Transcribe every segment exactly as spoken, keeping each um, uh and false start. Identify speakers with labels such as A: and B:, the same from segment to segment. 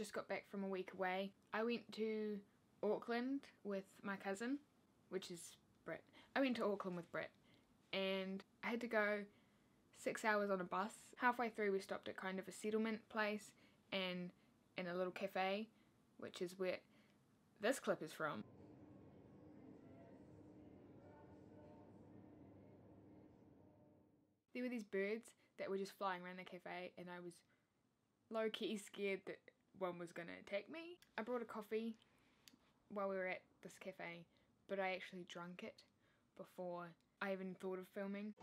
A: just got back from a week away. I went to Auckland with my cousin, which is Brit. I went to Auckland with Brit, and I had to go six hours on a bus. Halfway through we stopped at kind of a settlement place and in a little cafe, which is where this clip is from. There were these birds that were just flying around the cafe, and I was low-key scared that one was gonna attack me. I brought a coffee while we were at this cafe, but I actually drank it before I even thought of filming.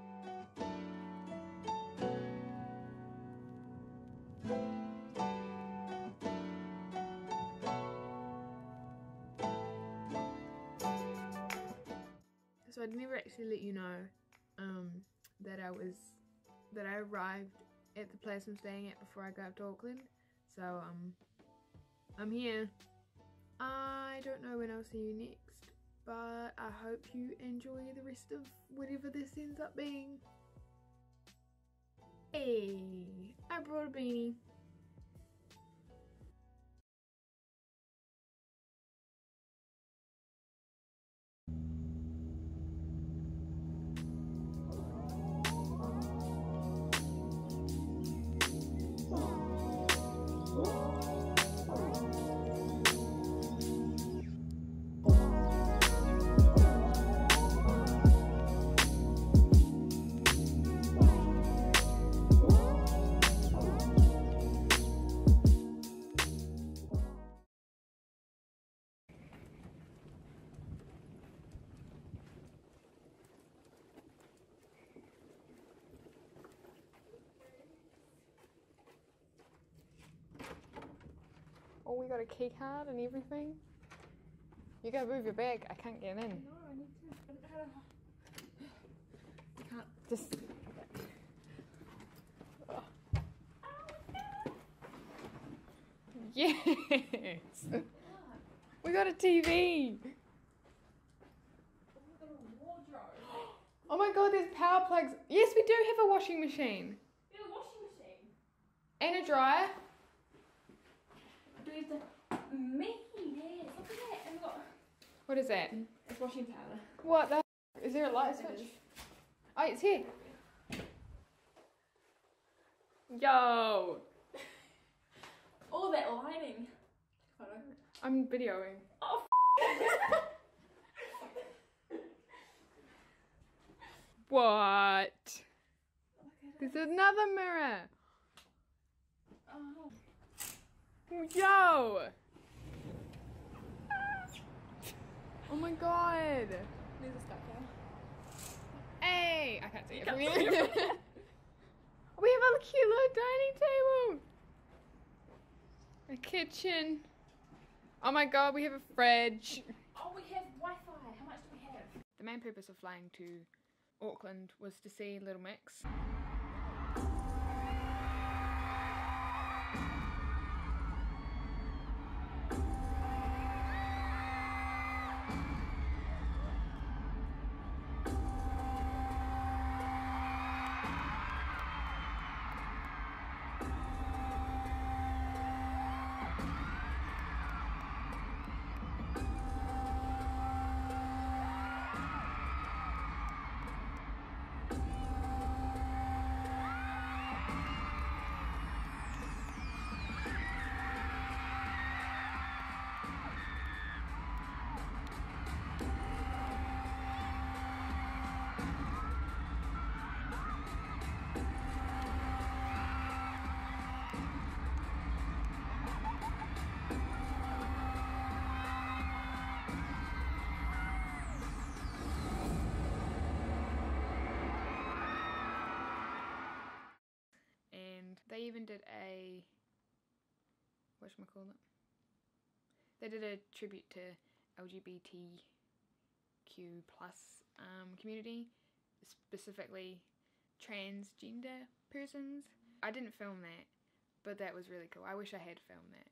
A: So I'd never actually let you know um, that I was, that I arrived at the place I'm staying at before I go up to Auckland. So um, I'm here. I don't know when I'll see you next, but I hope you enjoy the rest of whatever this ends up being. Hey, I brought a beanie. Oh, we got a key card and everything. You gotta move your bag. I can't get in.
B: No, I need to. I don't know how to.
A: You can't just. Oh. Yes. We got a T V.
B: We got a wardrobe.
A: Oh my god, there's power plugs. Yes, we do have a washing machine.
B: We have a washing machine.
A: And a dryer.
B: Do we have to? Me, yes. Look at that. And we got.
A: What is that?
B: It's washing powder.
A: What the? Is there a light
B: It
A: switch?
B: is.
A: Oh, it's here. Yo.
B: All that lighting. Photo.
A: I'm videoing.
B: Oh.
A: What?
B: Look at
A: There's
B: it.
A: another mirror.
B: Oh.
A: Yo. Oh my god.
B: There's a stuck here.
A: Hey, I can't see it
B: can't
A: from
B: see
A: here.
B: it.
A: We have a cute little dining table. A kitchen. Oh my god, we have a fridge.
B: Oh, we have Wi-Fi. How much do we have?
A: The main purpose of flying to Auckland was to see Little Mix. They even did a, whatchamacallit? They did a tribute to L G B T Q plus um, community, specifically transgender persons. I didn't film that, but that was really cool. I wish I had filmed that.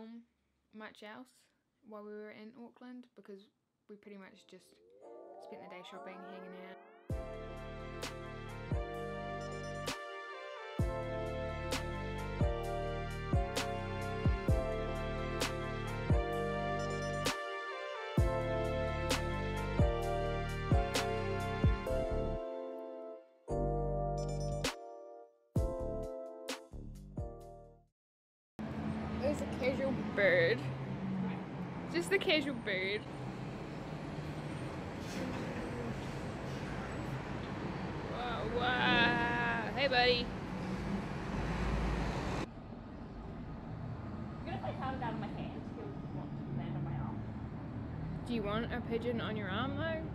A: film much else while we were in Auckland because we pretty much just spent the day shopping, hanging out. There's a casual bird. Just the casual bird. Wow, wow. Hey, buddy.
B: I'm gonna place hard down my hand. He'll want to land on my arm.
A: Do you want a pigeon on your arm though?